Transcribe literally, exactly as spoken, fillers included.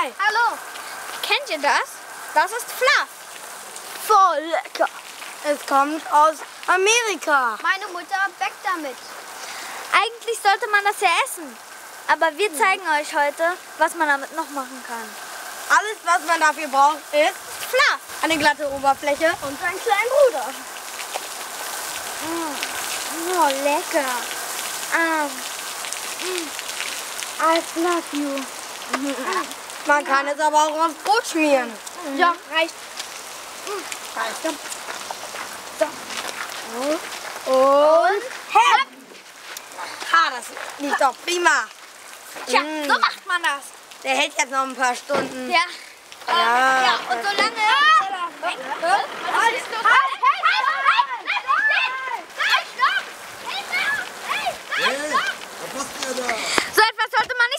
Hi. Hallo. Kennt ihr das? Das ist Fluff. Voll lecker. Es kommt aus Amerika. Meine Mutter backt damit. Eigentlich sollte man das ja essen. Aber wir zeigen euch heute, was man damit noch machen kann. Alles, was man dafür braucht, ist Fluff. eine glatte Oberfläche Und einen kleinen Bruder. Mm. Oh, lecker. Um, mm. I love you. Man kann es aber auch aufs Brot schmieren. Mhm. Ja, reicht. Reicht ja. So. Und hepp! Ha, das liegt doch prima. Tja, Mm. so macht man das. Der hält jetzt noch ein paar Stunden. Ja. Ja. Ja, und so lange... Ah! Was ist los? Halt, halt, halt, halt! Nein, stopp! Hey, stopp! Hey, Hey, was macht ihr da? So etwas sollte man